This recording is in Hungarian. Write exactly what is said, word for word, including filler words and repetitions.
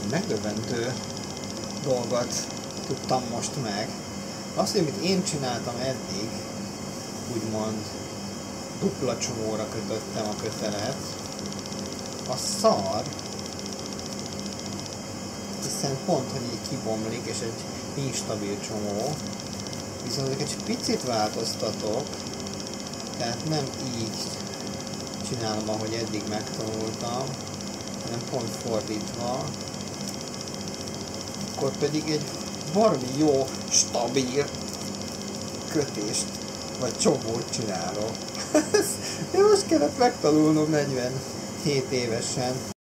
megdöbbentő dolgot tudtam most meg. Azt, hogy amit én csináltam eddig, úgymond dupla csomóra kötöttem a kötelet, a szar, hiszen pont, hogy így kibomlik, és egy instabil csomó, viszont ezeket egy picit változtatok, tehát nem így csinálom, ahogy eddig megtanultam, hanem pont fordítva, akkor pedig egy baromi jó, stabil kötést, vagy csomót csinálok. De most kellett megtanulnom negyvenhét évesen.